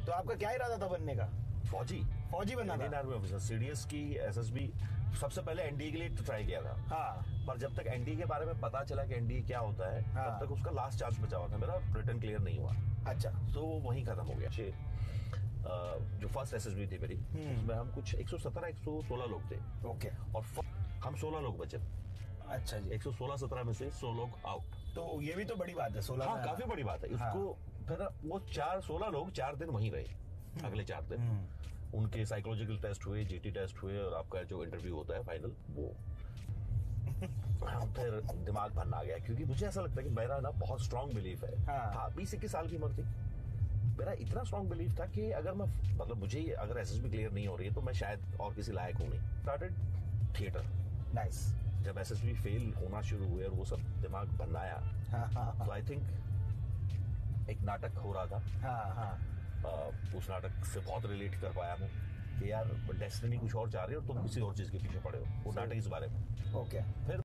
तो आपका क्या इरादा था बनने का? फौजी बनना इंडियन था। आर्मी ऑफिसर, सीडीएस की एसएसबी। सबसे पहले एनडीए के लिए ट्राई किया था। हाँ। पर जब तक एनडीए के बारे में पता चला कि एनडीए क्या होता है, हाँ। तब तक उसका लास्ट चांस बचा हुआ था, मेरा रिटर्न क्लियर नहीं हुआ। अच्छा। तो वो वहीं खत्म हो गया। जो फर्स्ट एसएसबी थी मेरी, उसमें हम कुछ 117-116 लोग थे। ओके। और हम 16 लोग बचे। अच्छा जी। 116-17 में से 100 लोग आउट। तो ये भी तो बड़ी बात है, 16। हाँ, काफी बड़ी बात है। उसको फिर वो 16 लोग 4 दिन वहीं रहे। अगले 4 दिन उनके साइकोलॉजिकल टेस्ट हुए, जीटी टेस्ट हुए, और आपका जो इंटरव्यू होता है फाइनल, वो फिर दिमाग भरना आ गया। क्योंकि मुझे ऐसा लगता है कि मेरा ना बहुत स्ट्रांग बिलीफ है। हाँ, 20-21 साल की उम्र थी। मेरा इतना स्ट्रांग बिलीफ था कि अगर मैं, मतलब मुझे अगर एसएसबी क्लियर नहीं हो रही है तो मैं शायद और किसी लायक हूं नहीं। Started theatre. नाइस। जब एसएसबी फेल होना शुरू हुए और वो सब दिमाग बनाया, तो आई थिंक एक नाटक हो रहा था। उस नाटक से बहुत रिलेट कर पाया हूँ कि यार डेस्टिनी कुछ और चाह रही है और तुम किसी और चीज के पीछे पड़े हो। वो नाटक इस बारे में। ओके। फिर